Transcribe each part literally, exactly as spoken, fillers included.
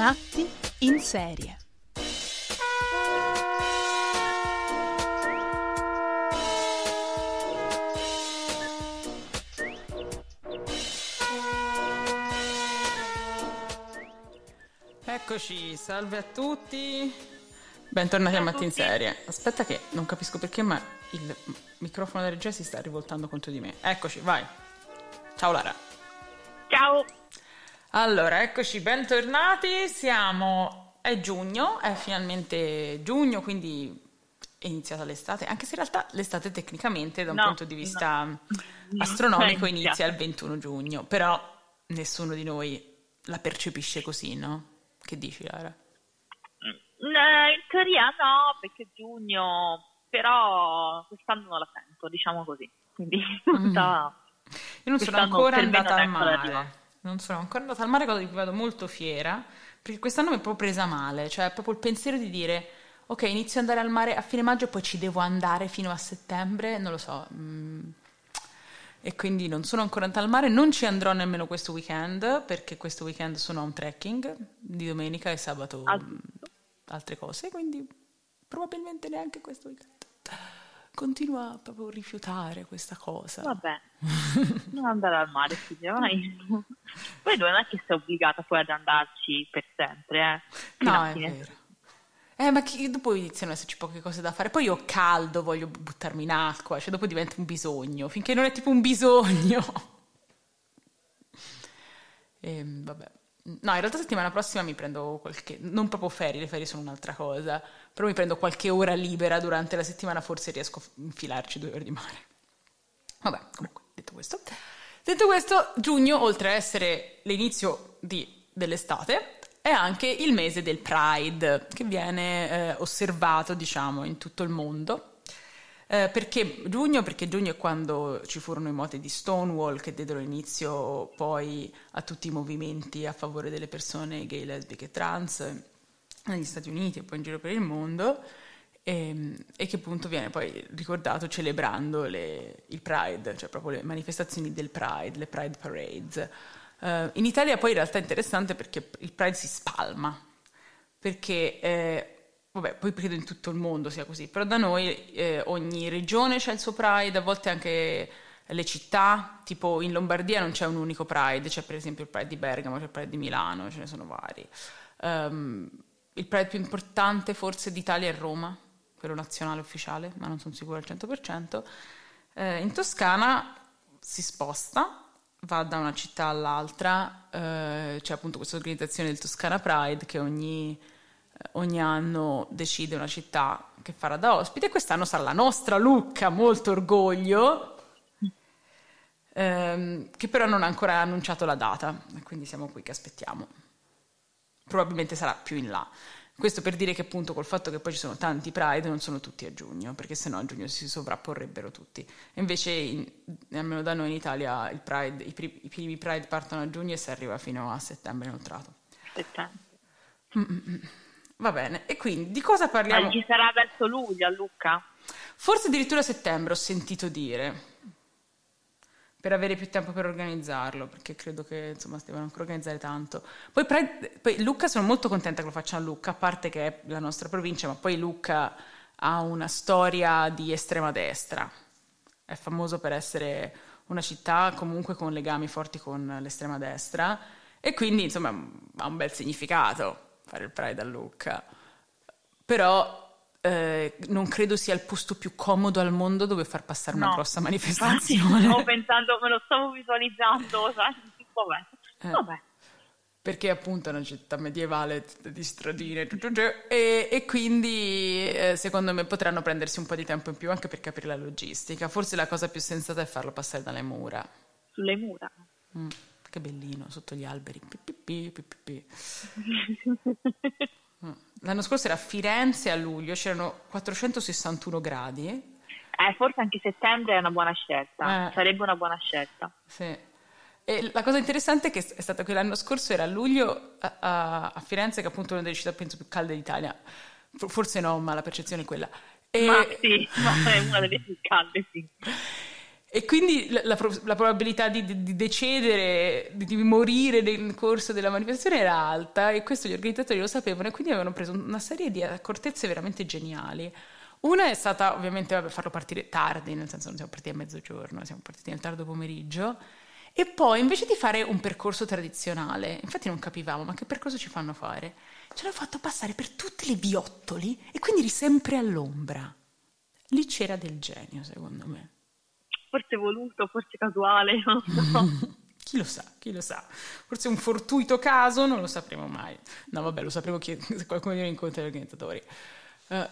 Matti in serie. Eccoci, salve a tutti. Bentornati a Matti in serie. Aspetta che non capisco perché, ma il microfono della regia si sta rivoltando contro di me. Eccoci, vai. Ciao Lara. Ciao. Allora, eccoci, bentornati. Siamo... è giugno, è finalmente giugno, quindi è iniziata l'estate, anche se in realtà l'estate tecnicamente da un no, punto di vista no. astronomico No, inizia il ventuno giugno, però nessuno di noi la percepisce così, no? Che dici, Lara? In teoria no, perché giugno, però quest'anno non la sento, diciamo così. Quindi Mm. sta... Io non sono quest'anno ancora per me andata non al è ancora arrivato. mare. Non sono ancora andata al mare, cosa di cui vado molto fiera, perché quest'anno mi è proprio presa male, cioè proprio il pensiero di dire ok, inizio ad andare al mare a fine maggio e poi ci devo andare fino a settembre, non lo so. mm. E quindi non sono ancora andata al mare, non ci andrò nemmeno questo weekend, perché questo weekend sono a un trekking di domenica e sabato Ah, mm, altre cose, quindi probabilmente neanche questo weekend. Continuo a proprio rifiutare questa cosa. Vabbè, non andare al mare, figlia, vai. Poi non è che sei obbligata poi ad andarci per sempre, eh. Fino No, a è fine- vero. Eh, ma che- dopo iniziano ad esserci poche cose da fare. Poi io ho caldo, voglio buttarmi in acqua, cioè dopo diventa un bisogno, finché non è tipo un bisogno. Ehm, vabbè. No, in realtà settimana prossima mi prendo qualche... non proprio ferie, le ferie sono un'altra cosa, però mi prendo qualche ora libera durante la settimana, forse riesco a f- infilarci due ore di mare. Vabbè, comunque, detto questo. Detto questo, giugno, oltre a essere l'inizio di- dell'estate, è anche il mese del Pride, che viene eh, osservato, diciamo, in tutto il mondo. Eh, perché giugno? Perché giugno è quando ci furono i moti di Stonewall che diedero inizio poi a tutti i movimenti a favore delle persone gay, lesbiche e trans negli Stati Uniti e poi in giro per il mondo, e, e che appunto viene poi ricordato celebrando le- il Pride, cioè proprio le manifestazioni del Pride, le Pride Parades. Eh, in Italia poi in realtà è interessante perché il Pride si spalma, perché eh, vabbè, poi credo in tutto il mondo sia così, però da noi eh, ogni regione c'ha il suo Pride, a volte anche le città, tipo in Lombardia non c'è un unico Pride, c'è per esempio il Pride di Bergamo, c'è il Pride di Milano, ce ne sono vari. Ehm, il Pride più importante forse d'Italia è Roma, quello nazionale ufficiale, ma non sono sicura al cento per cento. Eh, in Toscana si sposta, va da una città all'altra, eh, c'è appunto questa organizzazione del Toscana Pride che ogni, eh, ogni anno decide una città che farà da ospite, e quest'anno sarà la nostra Lucca, molto orgoglio, ehm, che però non ha ancora annunciato la data, e quindi siamo qui che aspettiamo. Probabilmente sarà più in là. Questo per dire che appunto col fatto che poi ci sono tanti Pride non sono tutti a giugno, perché sennò a giugno si sovrapporrebbero tutti. E invece, in- almeno da noi in Italia, il Pride, i, pri- i primi Pride partono a giugno e si arriva fino a settembre inoltrato. Aspetta. Va bene, e quindi di cosa Ma parliamo? ci sarà verso luglio a Lucca? Forse addirittura a settembre ho sentito dire, per avere più tempo per organizzarlo, perché credo che insomma si devono ancora organizzare tanto. Poi, Pride- poi Lucca, sono molto contenta che lo facciano a Lucca, a parte che è la nostra provincia, ma poi Lucca ha una storia di estrema destra, è famoso per essere una città comunque con legami forti con l'estrema destra, e quindi insomma ha un bel significato fare il Pride a Lucca, però eh, non credo sia il posto più comodo al mondo dove far passare una No. grossa Infatti, manifestazione. stavo pensando, me lo stavo visualizzando, sai? Vabbè. Eh. Vabbè. Perché appunto è una città medievale di stradine giu, giu, giu, e, e quindi eh, secondo me potranno prendersi un po' di tempo in più anche per capire la logistica. Forse la cosa più sensata è farlo passare dalle mura. Sulle mura. Mm, che bellino, sotto gli alberi. Pi, pi, pi, pi, pi, pi. Mm. L'anno scorso era a Firenze a luglio, c'erano quattrocentosessantuno gradi. Eh, forse anche settembre è una buona scelta. Eh. Sarebbe una buona scelta. Sì. E la cosa interessante è che è stata che l'anno scorso era a luglio a, a- a Firenze, che appunto è una delle città penso più calde d'Italia. F- Forse no, ma la percezione è quella. E, Ma sì, ma è una delle più calde, sì. E quindi la, la, la probabilità di, di, di decedere, di, di morire nel corso della manifestazione era alta, e questo gli organizzatori lo sapevano, e quindi avevano preso una serie di accortezze veramente geniali. Una è stata ovviamente vabbè, farlo partire tardi, nel senso non siamo partiti a mezzogiorno, siamo partiti nel tardo pomeriggio, e poi invece di fare un percorso tradizionale, infatti non capivamo, ma che percorso ci fanno fare? Ce l'hanno fatto passare per tutte le viottoli, e quindi eri sempre all'ombra. Lì c'era del genio, secondo me. Forse voluto, forse casuale, non lo so. Chi lo sa, chi lo sa. Forse un fortuito caso, non lo sapremo mai. No, vabbè, lo sapremo chi, se qualcuno di noi incontra gli organizzatori. Uh,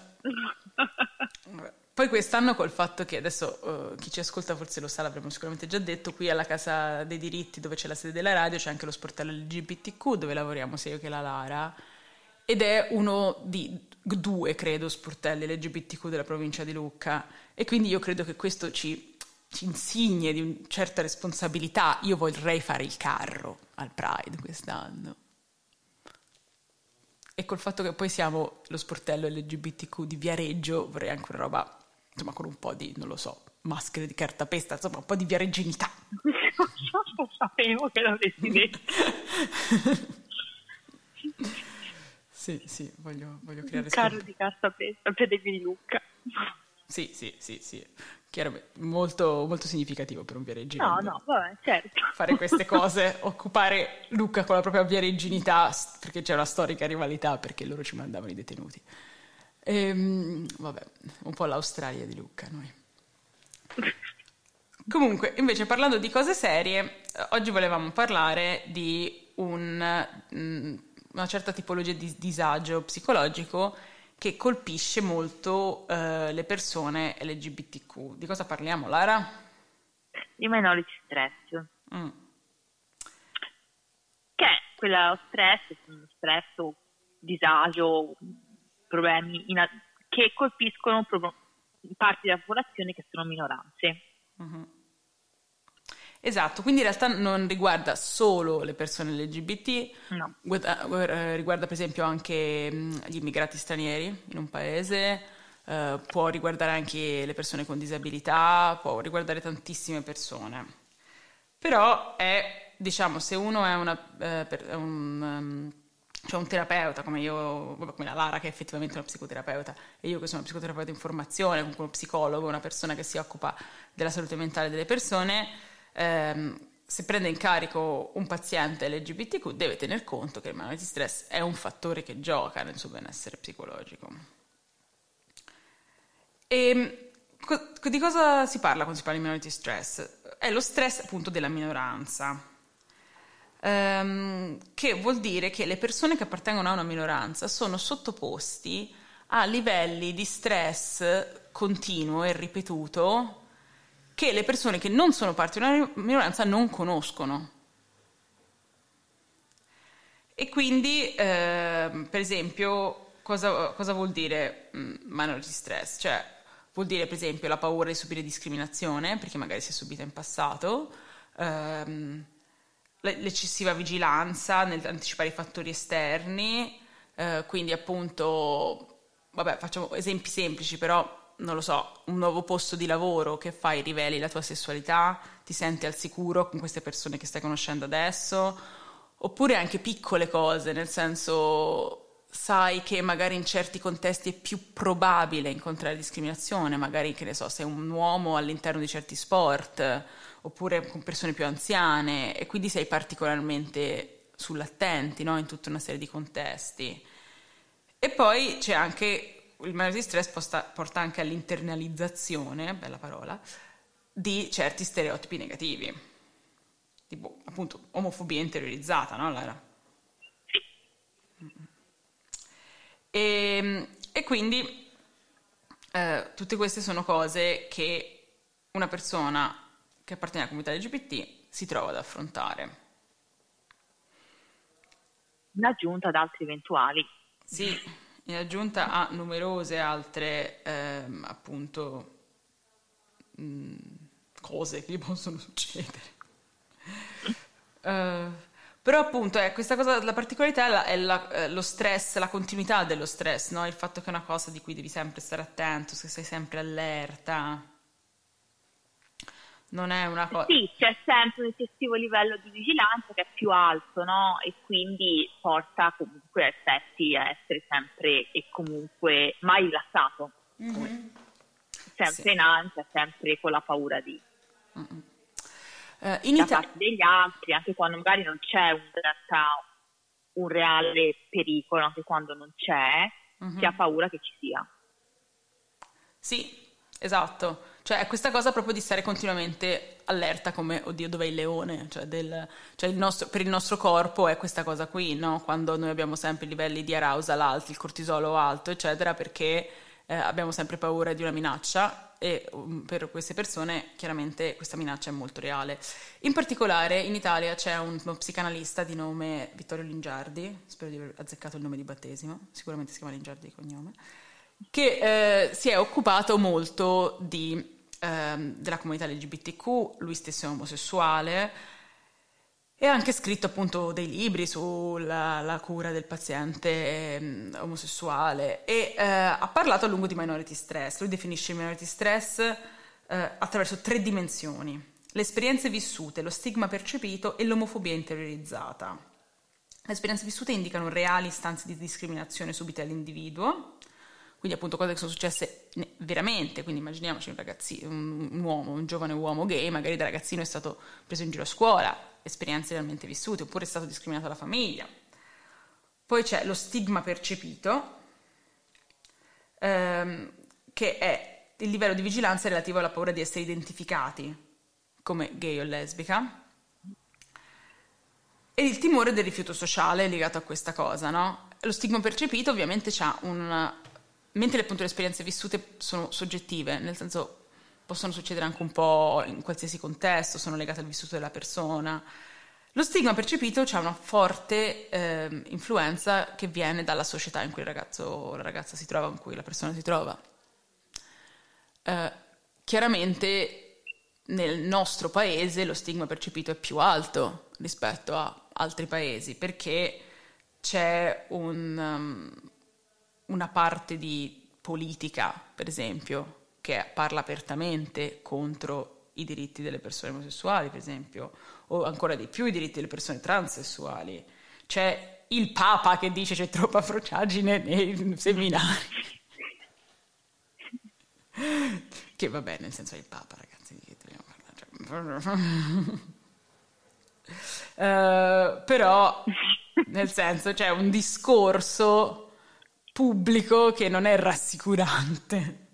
poi quest'anno, col fatto che adesso uh, chi ci ascolta forse lo sa, l'avremmo sicuramente già detto, qui alla Casa dei Diritti, dove c'è la sede della radio, c'è anche lo sportello L G B T Q, dove lavoriamo sia io che la Lara, ed è uno di due, credo, sportelli L G B T Q della provincia di Lucca, e quindi io credo che questo ci ci insigne di una certa responsabilità. Io vorrei fare il carro al Pride quest'anno, e col fatto che poi siamo lo sportello L G B T Q di Viareggio vorrei anche una roba, insomma, con un po' di, non lo so, maschere di cartapesta, insomma un po' di viaregginità. Non sapevo che l'avresti detto. Sì, sì, voglio, voglio creare... Un carro di cartapesta per i di Lucca. Sì, sì, sì, sì. Chiaramente, molto, molto significativo per un viareggino. No, no, vabbè, certo. Fare queste cose, occupare Lucca con la propria viaregginità, perché c'è una storica rivalità, perché loro ci mandavano i detenuti. Ehm, vabbè, un po' l'Australia di Lucca, noi. Comunque, invece, parlando di cose serie, oggi volevamo parlare di un, una certa tipologia di disagio psicologico che colpisce molto eh, le persone L G B T Q. Di cosa parliamo, Lara? Di minority stress. Mm. Che è quello stress, stress o disagio, problemi in, che colpiscono proprio parti della popolazione che sono minoranze. Mm-hmm. Esatto, quindi in realtà non riguarda solo le persone L G B T, no. Riguarda per esempio anche gli immigrati stranieri in un paese, eh, può riguardare anche le persone con disabilità, può riguardare tantissime persone. Però è, diciamo, se uno è, una, eh, per, è un, um, cioè un terapeuta, come io, come la Lara che è effettivamente una psicoterapeuta, e io che sono una psicoterapeuta in formazione, comunque uno psicologo, una persona che si occupa della salute mentale delle persone, ehm, se prende in carico un paziente L G B T Q deve tener conto che il minority stress è un fattore che gioca nel suo benessere psicologico. E co- di cosa si parla quando si parla di minority stress? È lo stress appunto della minoranza, ehm, che vuol dire che le persone che appartengono a una minoranza sono sottoposti a livelli di stress continuo e ripetuto che le persone che non sono parte di una minoranza non conoscono. E quindi, eh, per esempio, cosa, cosa vuol dire minority stress? Cioè, vuol dire, per esempio, la paura di subire discriminazione, perché magari si è subita in passato, ehm, l'eccessiva vigilanza nell'anticipare i fattori esterni, eh, quindi appunto, vabbè, facciamo esempi semplici, però non lo so, un nuovo posto di lavoro che fai, riveli la tua sessualità, ti senti al sicuro con queste persone che stai conoscendo adesso, oppure anche piccole cose, nel senso sai che magari in certi contesti è più probabile incontrare discriminazione, magari, che ne so, sei un uomo all'interno di certi sport, oppure con persone più anziane, e quindi sei particolarmente sull'attenti, no? In tutta una serie di contesti. E poi c'è anche il minority stress posta, porta anche all'internalizzazione, bella parola, di certi stereotipi negativi, tipo appunto omofobia interiorizzata, no Lara? E, e quindi eh, tutte queste sono cose che una persona che appartiene alla comunità L G B T si trova ad affrontare. In aggiunta ad altri eventuali. Sì. In aggiunta a numerose altre, ehm, appunto, mh, cose che gli possono succedere. uh, però appunto è questa cosa, la particolarità è la, eh, lo stress, la continuità dello stress, no? Il fatto che è una cosa di cui devi sempre stare attento, se sei sempre allerta. non è una cosa... Sì, c'è sempre un eccessivo livello di vigilanza che è più alto, no? E quindi porta comunque a effetti a essere sempre e comunque mai rilassato. Mm-hmm. Sempre sì. In ansia, sempre con la paura di... Mm-hmm. Uh, in da Ita- parte degli altri, anche quando magari non c'è un, in realtà un reale pericolo, anche quando non c'è, mm-hmm. si ha paura che ci sia. Sì, esatto. Cioè è questa cosa proprio di stare continuamente allerta come, oddio, dov'è il leone? Cioè, del, cioè il nostro, per il nostro corpo è questa cosa qui, no? Quando noi abbiamo sempre i livelli di arousal alti, il cortisolo alto, eccetera, perché eh, abbiamo sempre paura di una minaccia e um, per queste persone chiaramente questa minaccia è molto reale. In particolare in Italia c'è un, uno psicanalista di nome Vittorio Lingiardi, spero di aver azzeccato il nome di battesimo, sicuramente si chiama Lingiardi di cognome, che eh, si è occupato molto di della comunità L G B T Q, lui stesso è omosessuale e ha anche scritto appunto dei libri sulla la cura del paziente eh, omosessuale e eh, ha parlato a lungo di minority stress. Lui definisce il minority stress eh, attraverso tre dimensioni: le esperienze vissute, lo stigma percepito e l'omofobia interiorizzata. Le esperienze vissute indicano reali istanze di discriminazione subite all'individuo, quindi appunto cose che sono successe veramente, quindi immaginiamoci un ragazzino, un, un uomo, un giovane uomo gay, magari da ragazzino è stato preso in giro a scuola, esperienze realmente vissute, oppure è stato discriminato dalla famiglia. Poi c'è lo stigma percepito, ehm, che è il livello di vigilanza relativo alla paura di essere identificati come gay o lesbica, e il timore del rifiuto sociale legato a questa cosa, no? Lo stigma percepito ovviamente c'ha un... mentre appunto le esperienze vissute sono soggettive, nel senso possono succedere anche un po' in qualsiasi contesto, sono legate al vissuto della persona. Lo stigma percepito ha una forte eh, influenza che viene dalla società in cui il ragazzo o la ragazza si trova, in cui la persona si trova. Eh, chiaramente nel nostro paese lo stigma percepito è più alto rispetto a altri paesi, perché c'è un... Um, una parte di politica, per esempio, che parla apertamente contro i diritti delle persone omosessuali, per esempio, o ancora di più i diritti delle persone transessuali. C'è il Papa che dice c'è troppa frociagine nei seminari. Che vabbè, nel senso è il Papa, ragazzi, di che dobbiamo parlare? uh, però, nel senso, c'è un discorso pubblico che non è rassicurante.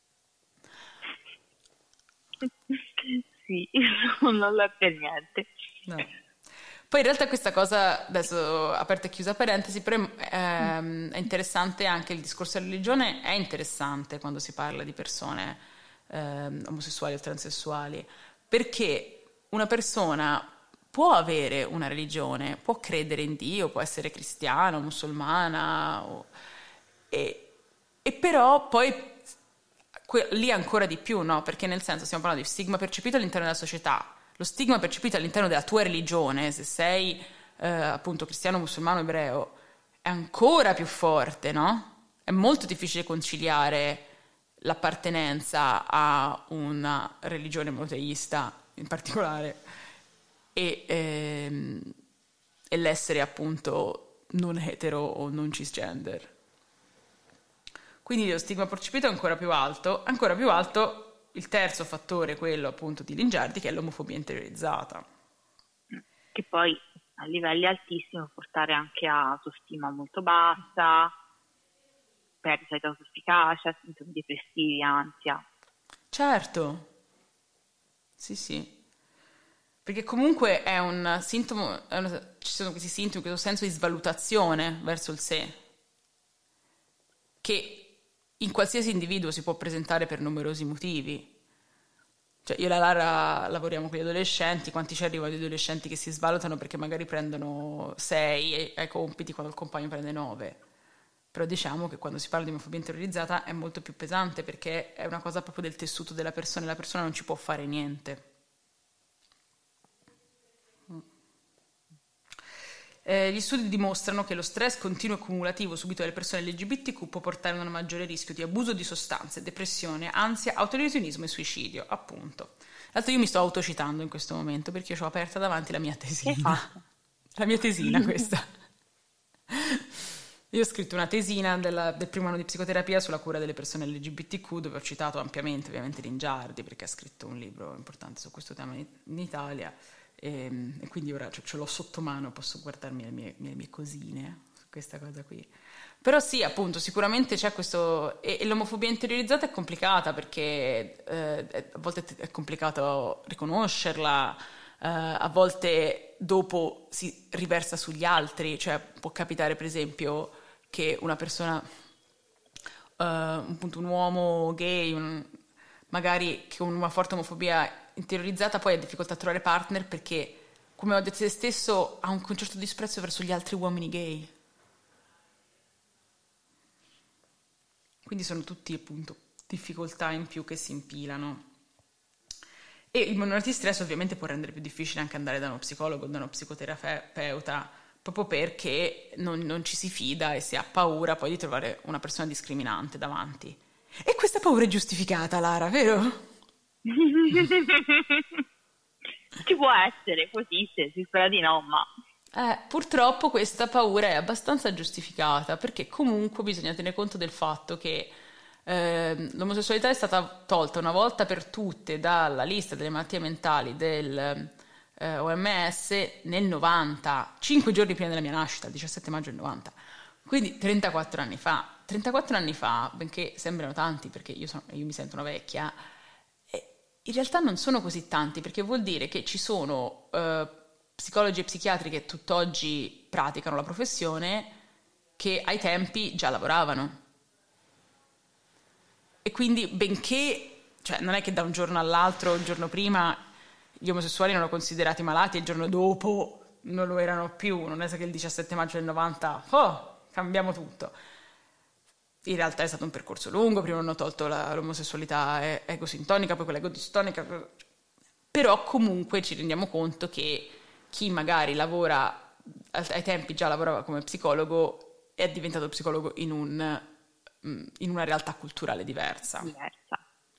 Sì, non l'è per niente. No. Poi in realtà questa cosa, adesso aperta e chiusa parentesi, però ehm, è interessante anche il discorso della religione, è interessante quando si parla di persone ehm, omosessuali o transessuali, perché una persona può avere una religione, può credere in Dio, può essere cristiana, musulmana, o, e, e però poi que- lì ancora di più, no? Perché nel senso stiamo parlando di stigma percepito all'interno della società, lo stigma percepito all'interno della tua religione, se sei eh, appunto cristiano, musulmano, ebreo, è ancora più forte, no? È molto difficile conciliare l'appartenenza a una religione monoteista in particolare e, ehm, e l'essere appunto non etero o non cisgender. Quindi lo stigma percepito è ancora più alto, ancora più alto il terzo fattore, quello appunto di Lingiardi, che è l'omofobia interiorizzata. Che poi a livelli altissimi può portare anche a autostima molto bassa, perdita di autoefficacia, sintomi depressivi, ansia. Certo, sì sì, perché comunque è un sintomo, è una, ci sono questi sintomi, questo senso di svalutazione verso il sé, che in qualsiasi individuo si può presentare per numerosi motivi. Cioè io e la Lara lavoriamo con gli adolescenti, quanti ci arrivano di adolescenti che si svalutano perché magari prendono sei ai compiti quando il compagno prende nove. Però diciamo che quando si parla di omofobia interiorizzata è molto più pesante, perché è una cosa proprio del tessuto della persona e la persona non ci può fare niente. Eh, gli studi dimostrano che lo stress continuo e cumulativo subito dalle persone L G B T Q può portare a un maggiore rischio di abuso di sostanze, depressione, ansia, autolesionismo e suicidio, appunto. Tra l'altro io mi sto autocitando in questo momento perché io ho aperta davanti la mia tesina. La mia tesina questa. Io ho scritto una tesina della, del primo anno di psicoterapia sulla cura delle persone L G B T Q, dove ho citato ampiamente ovviamente Lingiardi, perché ha scritto un libro importante su questo tema in, in Italia. E, e quindi ora cioè, ce l'ho sotto mano, posso guardarmi le mie, le mie cosine su questa cosa qui. Però sì, appunto, sicuramente c'è questo... E, e l'omofobia interiorizzata è complicata perché eh, a volte è complicato riconoscerla, eh, a volte dopo si riversa sugli altri, cioè può capitare per esempio che una persona, uh, appunto un uomo gay, un, magari con una forte omofobia interiorizzata poi ha difficoltà a trovare partner perché, come ho detto se stesso, ha un certo disprezzo verso gli altri uomini gay. Quindi sono tutti appunto difficoltà in più che si impilano. E il monoarti stress ovviamente può rendere più difficile anche andare da uno psicologo, da uno psicoterapeuta, proprio perché non, non ci si fida e si ha paura poi di trovare una persona discriminante davanti. E questa paura è giustificata, Lara, vero? Ci può essere, così se si spera di no, ma... Eh, purtroppo questa paura è abbastanza giustificata, perché comunque bisogna tenere conto del fatto che eh, l'omosessualità è stata tolta una volta per tutte dalla lista delle malattie mentali del eh, O M S nel novanta, cinque giorni prima della mia nascita, il diciassette maggio del novanta, quindi trentaquattro anni fa. trentaquattro anni fa, benché sembrano tanti, perché io, sono, io mi sento una vecchia, in realtà non sono così tanti, perché vuol dire che ci sono eh, psicologi e psichiatri che tutt'oggi praticano la professione che ai tempi già lavoravano. E quindi, benché, cioè non è che da un giorno all'altro, il giorno prima, gli omosessuali erano considerati malati e il giorno dopo non lo erano più, non è che il diciassette maggio del novanta, oh, cambiamo tutto. In realtà è stato un percorso lungo, prima hanno tolto la, l'omosessualità egosintonica, poi quella egodistonica, però comunque ci rendiamo conto che chi magari lavora, ai tempi già lavorava come psicologo, è diventato psicologo in, un, in una realtà culturale diversa. Diversa.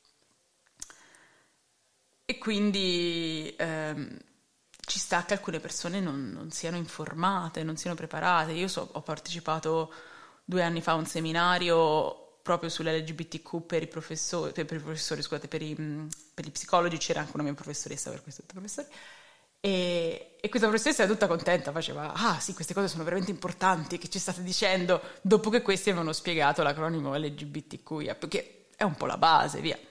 E quindi ehm, ci sta che alcune persone non, non siano informate, non siano preparate. Io so, ho partecipato due anni fa a un seminario proprio sull'L G B T Q per i professori, per, per i professori, scusate, per i, per i psicologi, c'era anche una mia professoressa per questo, professori, e, e questa professoressa era tutta contenta, faceva, ah sì, queste cose sono veramente importanti, che ci state dicendo, dopo che questi avevano spiegato l'acronimo L G B T Q I A, perché è un po' la base, via.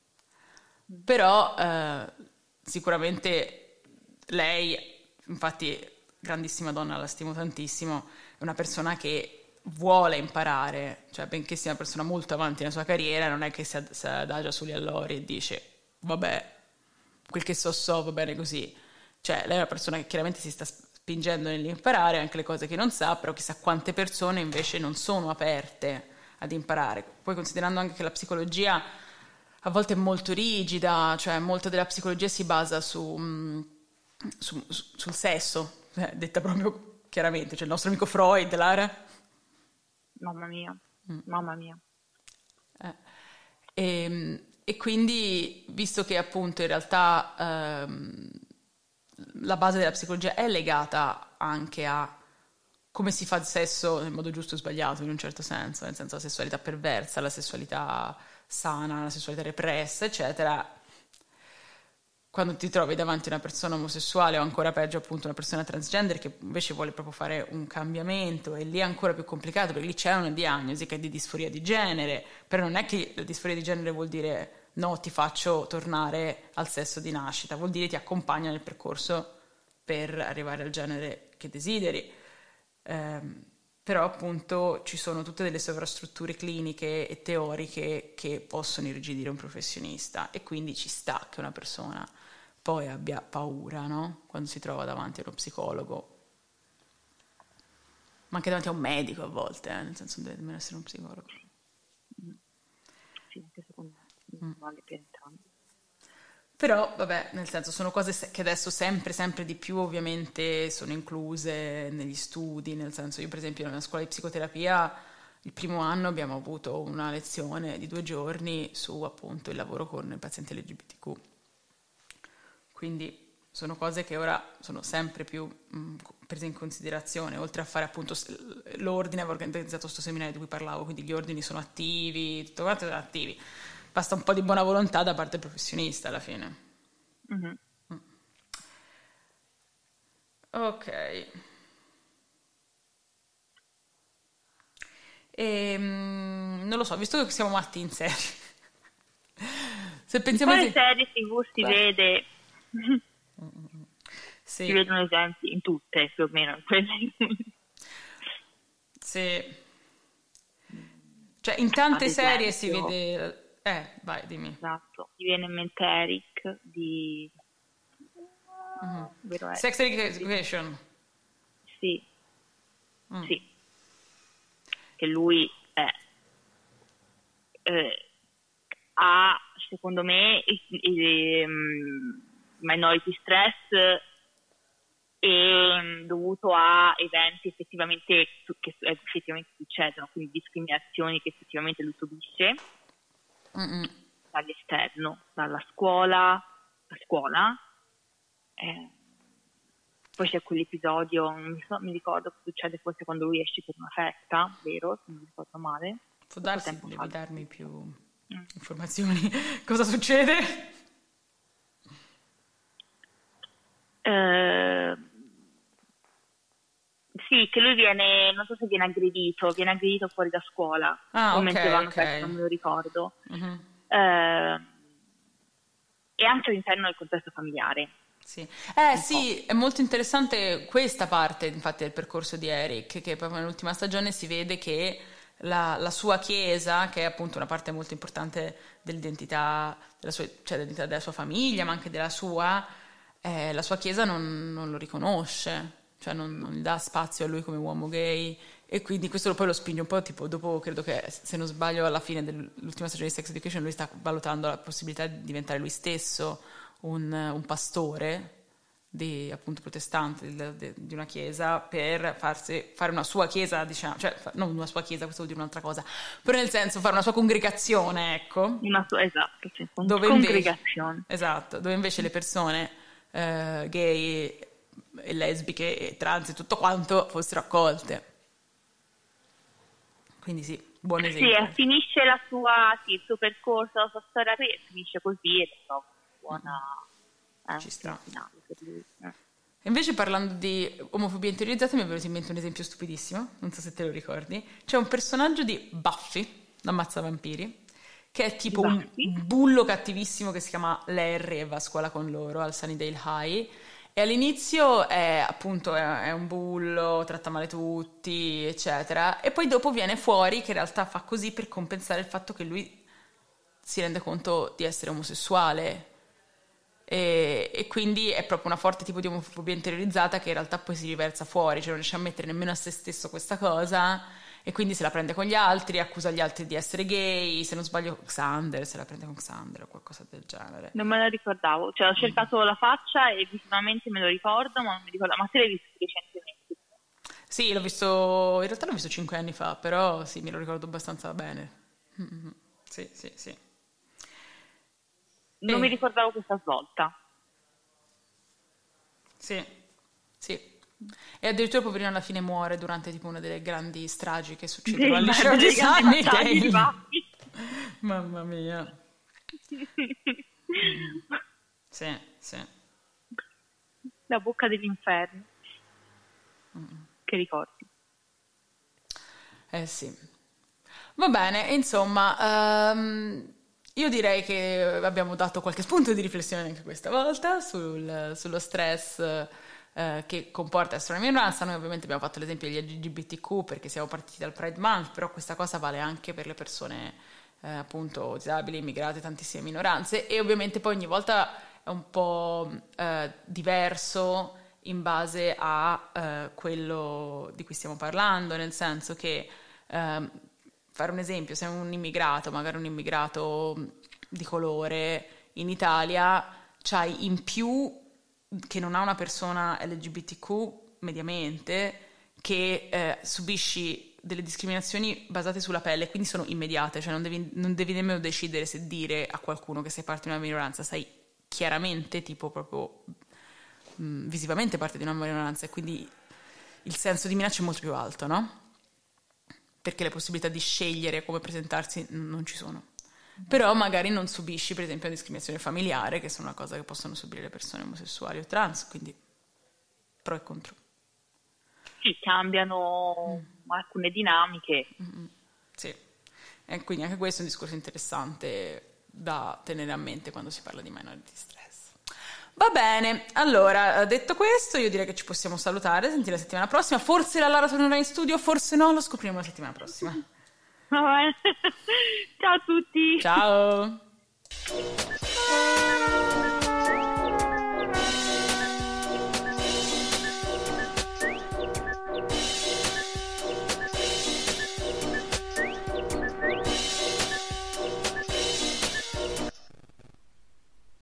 Però eh, sicuramente lei, infatti grandissima donna, la stimo tantissimo, è una persona che vuole imparare, cioè benché sia una persona molto avanti nella sua carriera, non è che si, ad- si adagia sugli allori e dice vabbè, quel che so so va bene così. Cioè lei è una persona che chiaramente si sta spingendo nell'imparare anche le cose che non sa, però chissà quante persone invece non sono aperte ad imparare. Poi considerando anche che la psicologia a volte è molto rigida, cioè molta della psicologia si basa su, mh, su, su- sul sesso, eh, detta proprio chiaramente, cioè il nostro amico Freud, Lara. Mamma mia, mm. mamma mia. Eh, e, e quindi, visto che appunto in realtà ehm, la base della psicologia è legata anche a come si fa il sesso nel modo giusto o sbagliato, in un certo senso, nel senso la sessualità perversa, la sessualità sana, la sessualità repressa, eccetera. Quando ti trovi davanti a una persona omosessuale o ancora peggio appunto una persona transgender che invece vuole proprio fare un cambiamento, e lì è ancora più complicato perché lì c'è una diagnosi che è di disforia di genere, però non è che la disforia di genere vuol dire no, ti faccio tornare al sesso di nascita, vuol dire ti accompagna nel percorso per arrivare al genere che desideri. Ehm, però appunto ci sono tutte delle sovrastrutture cliniche e teoriche che possono irrigidire un professionista, e quindi ci sta che una persona poi abbia paura, no? Quando si trova davanti a uno psicologo, ma anche davanti a un medico a volte, eh? Nel senso non deve nemmeno essere un psicologo. Sì, anche secondo me non vale per entrambi. Però, vabbè, nel senso, sono cose se- che adesso sempre, sempre di più ovviamente sono incluse negli studi, nel senso, io per esempio nella scuola di psicoterapia il primo anno abbiamo avuto una lezione di due giorni su appunto il lavoro con i pazienti L G B T Q. Quindi sono cose che ora sono sempre più mh, prese in considerazione, oltre a fare appunto s- l'ordine, avevo organizzato questo seminario di cui parlavo, quindi gli ordini sono attivi, tutto quanto sono attivi. Basta un po' di buona volontà da parte del professionista alla fine. Mhm. Ok. E, mm, non lo so, visto che siamo matti in serie, se In pensiamo quale di... serie tivù si Beh. vede, Sì, si vedono esempi in tutte più o meno, in quelle. sì. Cioè in tante Ad serie si esempio, vede... Eh, vai, dimmi. esatto, mi viene in mente Eric di vero Eric? Sex Education. Sì, Mm. sì, che lui è, eh, ha secondo me il, il, mm, minority stress e dovuto a eventi effettivamente su- che effettivamente succedono, quindi discriminazioni che effettivamente lui subisce Mm-mm. dall'esterno, dalla scuola, la scuola. Eh, poi c'è quell'episodio, non mi, so, mi ricordo che succede forse quando lui esce per una festa, vero? Se non mi ricordo male. Può Poco darsi, tempo devi fa. darmi più Mm. informazioni. Cosa succede? Eh, sì, che lui viene, non so se viene aggredito, viene aggredito fuori da scuola, Ah, o ok, mentre vanno a ok. festa, non me lo ricordo. Mhm. Eh, e anche all'interno del contesto familiare. Sì. Eh Un sì, è molto interessante questa parte, infatti, del percorso di Eric, che proprio nell'ultima stagione si vede che la, la sua chiesa, che è appunto una parte molto importante dell'identità, della sua, cioè dell'identità della sua famiglia, ma anche della sua, eh, la sua chiesa non, non lo riconosce, cioè non, non gli dà spazio a lui come uomo gay, e quindi questo poi lo spinge un po', tipo, dopo credo che, se non sbaglio, alla fine dell'ultima stagione di Sex Education lui sta valutando la possibilità di diventare lui stesso un, un pastore di, appunto, protestante di, di- di una chiesa, per farsi, fare una sua chiesa, diciamo, cioè fa- non una sua chiesa, questo vuol dire un'altra cosa, però nel senso fare una sua congregazione, ecco, Una sua, esatto, sì, con- dove invece, congregazione. esatto, dove invece le persone eh, gay e lesbiche e trans e tutto quanto fossero accolte. Quindi sì, buon Sì, esempio. eh, finisce la sua, sì, il suo percorso, la sua storia qui, e finisce così ed è proprio buona, è un Ci sta. finale per lui. eh. E invece, parlando di omofobia interiorizzata, mi è venuto in mente un esempio stupidissimo, non so se te lo ricordi. C'è un personaggio di Buffy, l'Ammazza Vampiri, che è tipo un Buffy? bullo cattivissimo che si chiama Larry e va a scuola con loro al Sunnydale High. E all'inizio è appunto è, è un bullo, tratta male tutti, eccetera. E poi dopo viene fuori che in realtà fa così per compensare il fatto che lui si rende conto di essere omosessuale. E, e quindi è proprio una forte tipo di omofobia interiorizzata che in realtà poi si riversa fuori, cioè non riesce a mettere nemmeno a se stesso questa cosa, e quindi se la prende con gli altri, accusa gli altri di essere gay, se non sbaglio Xander, se la prende con Xander o qualcosa del genere. Non me lo ricordavo, cioè ho cercato la faccia e visivamente me lo ricordo, ma non mi ricordo, ma te l'hai visto recentemente? Sì, l'ho visto, in realtà l'ho visto cinque anni fa, però sì, me lo ricordo abbastanza bene. Mm-hmm. Sì, sì, sì. Non Eh. mi ricordavo questa svolta. Sì, sì. E addirittura poverino alla fine muore durante tipo una delle grandi stragi che succedono al liceo di Sunnydale. Mamma mia. Sì, sì. La bocca dell'inferno. Che ricordi? Eh sì. Va bene, insomma, ehm, io direi che abbiamo dato qualche spunto di riflessione anche questa volta sul- sullo stress eh, che comporta essere una minoranza. Noi ovviamente abbiamo fatto l'esempio degli L G B T Q perché siamo partiti dal Pride Month, però questa cosa vale anche per le persone eh, appunto disabili, immigrate, tantissime minoranze, e ovviamente poi ogni volta è un po' eh, diverso in base a eh, quello di cui stiamo parlando, nel senso che ehm, fare un esempio, se un immigrato, magari un immigrato di colore in Italia, c'hai in più che non ha una persona L G B T Q mediamente, che eh, subisci delle discriminazioni basate sulla pelle, quindi sono immediate, cioè non devi, non devi nemmeno decidere se dire a qualcuno che sei parte di una minoranza, sei chiaramente tipo proprio mh, visivamente parte di una minoranza, e quindi il senso di minaccia è molto più alto, no? Perché le possibilità di scegliere come presentarsi non ci sono. Però magari non subisci, per esempio, una discriminazione familiare, che sono una cosa che possono subire le persone omosessuali o trans, quindi pro e contro. Sì, cambiano mm. alcune dinamiche. Mm-hmm. Sì, e quindi anche questo è un discorso interessante da tenere a mente quando si parla di minority stress. Va bene, allora, detto questo, io direi che ci possiamo salutare, sentire la settimana prossima. Forse la Lara tornerà in studio, forse no, lo scopriremo la settimana prossima. Va bene. Ciao a tutti. Ciao.